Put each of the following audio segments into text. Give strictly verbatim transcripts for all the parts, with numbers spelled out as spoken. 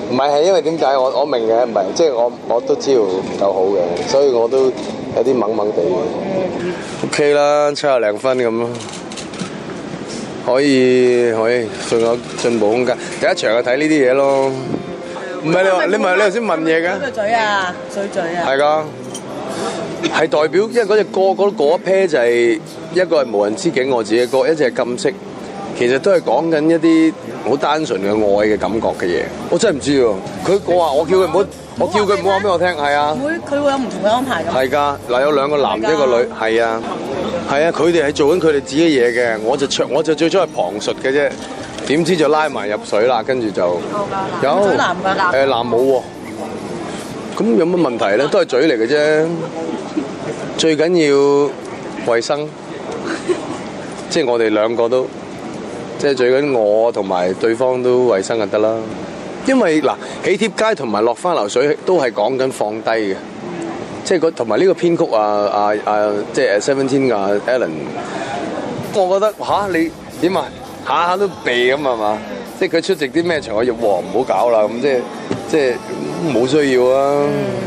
唔係係因為點解我我明嘅，唔係即係我我都知道唔夠好嘅，所以我都有啲懵懵地嘅。O K 啦，七廿零分咁咯，可以可以，仲有進步空間。第一場就睇呢啲嘢咯。唔係你話你咪你頭先問嘢嘅？ 水嘴啊，水嘴啊。 係㗎，係代表，因為嗰隻歌嗰嗰一 pair 就係一個係無人之境我自己嘅歌，一隻係禁色。其實都係講緊一啲好單純嘅愛嘅感覺嘅嘢，我真係唔知喎。佢我話我叫佢唔好，我叫佢唔好話俾我聽，係啊。 會佢會有唔同嘅安排㗎。係㗎，嗱有兩個男一個女，係啊，係啊，佢哋係做緊佢哋自己嘢嘅，我就唱我就最初係旁述嘅啫，點知就拉埋入水啦，跟住就有嘴男㗎， 誒男冇喎，咁有乜問題咧？都係嘴嚟嘅啫，最緊要衞生，即係我哋兩個都。即係最緊我同埋對方都衞生就得啦，因為嗱喜帖街同埋落花流水都係講緊放低嘅，即係同埋呢個編曲啊啊啊，即係 Seventeen 啊 Alan， 我覺得嚇、啊、你點啊下下都避咁係嘛？即係佢出席啲咩場合，哇唔好搞啦咁，即係即係冇需要啊，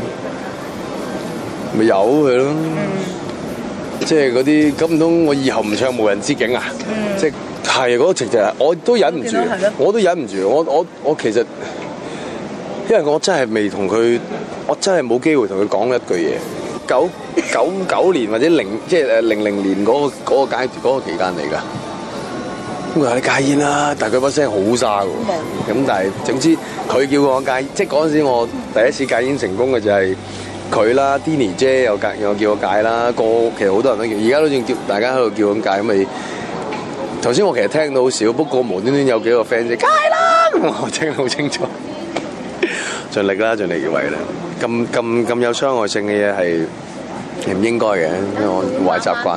咪由佢咯，即係嗰啲咁唔通我以後唔唱無人之境啊？嗯、即係。係嗰個情就係，我都忍唔住，我都忍唔住，我我我其實，因為我真係未同佢，我真係冇機會同佢講一句嘢。九九九年或者零即係誒零零年嗰個嗰個階嗰個期間嚟㗎。咁佢話你戒煙啦，但係佢把聲好沙㗎喎。咁但係總之佢叫我戒，即係嗰陣時我第一次戒煙成功嘅就係佢啦 ，Denny 姐又戒又叫我戒啦，個其實好多人都叫，而家都仲叫大家喺度叫咁戒咁咪。頭先我其實聽到好少，不過無端端有幾個 friend 就戒啦，我聽得好清楚。盡力啦，盡力而為啦。咁咁咁有傷害性嘅嘢係唔應該嘅，因為我壞習慣。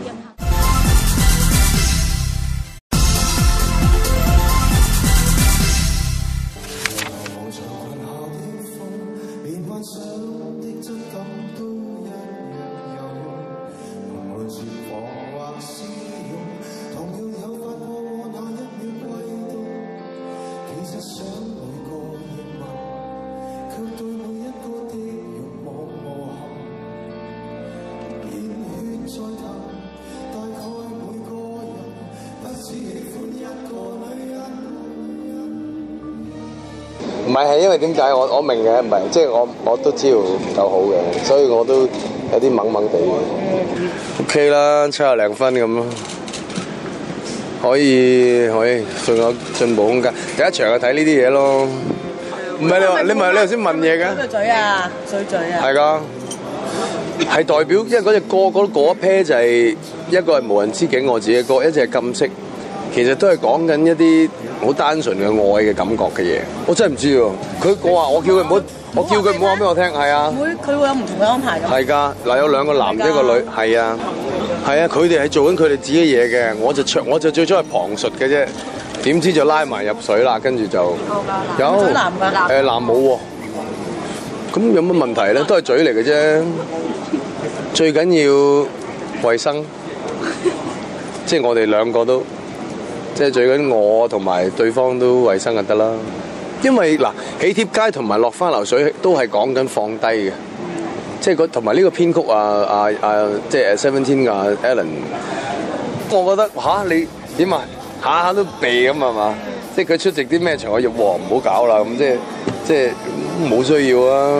唔係係因為點解我我明嘅，唔係即係我我都知道唔夠好嘅，所以我都有啲懵懵地嘅。O K 啦，七廿零分咁咯，可以可以，仲有進步空間。第一場就睇呢啲嘢咯。唔係你話你咪你頭先問嘢嘅？ 水嘴啊，水嘴啊。 係㗎，係代表，因為嗰隻歌嗰嗰一 pair 就係一個係無人之境我自己嘅歌，一隻係禁色。其實都係講緊一啲好單純嘅愛嘅感覺嘅嘢，我真係唔知喎。佢我話我叫佢唔好，我叫佢唔好話俾我聽，係啊。會佢會有唔同嘅安排㗎。係㗎，嗱有兩個男一個女，係啊，係啊，佢哋係做緊佢哋自己嘢嘅，我就唱我就最初係旁述嘅啫，點知就拉埋入水啦，跟住就有嘴男㗎，誒男冇喎，咁有乜問題咧？都係嘴嚟嘅啫，最緊要衞生，即係我哋兩個都。即係最緊我同埋對方都衞生就得啦，因為嗱喜帖街同埋落花流水都係講緊放低嘅，即係同埋呢個編曲啊啊啊，即係 Seventeen 啊 Alan， 我覺得嚇、啊、你點啊下下都避咁係嘛？即係佢出席啲咩場合，哇唔好搞啦咁，即係即係冇需要啊，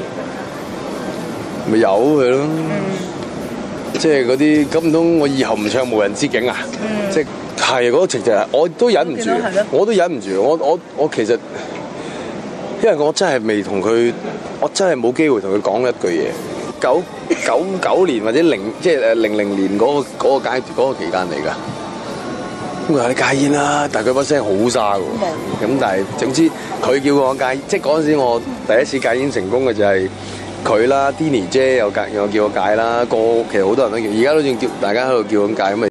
咪由佢咯，即係嗰啲咁唔通我以後唔唱無人之境啊？嗯、即係。係嗰個情就係，我都忍唔住，我都忍唔住，我我我其實，因為我真係未同佢，我真係冇機會同佢講一句嘢。九九九年或者零即係誒零零年嗰個嗰個階嗰個期間嚟㗎。咁佢話你戒煙啦，但係佢把聲好沙㗎喎。咁但係總之佢叫我戒，即係嗰陣時我第一次戒煙成功嘅就係佢啦，Denny 姐又戒又叫我戒啦，個其實好多人都叫，而家都仲叫大家喺度叫咁戒咁咪。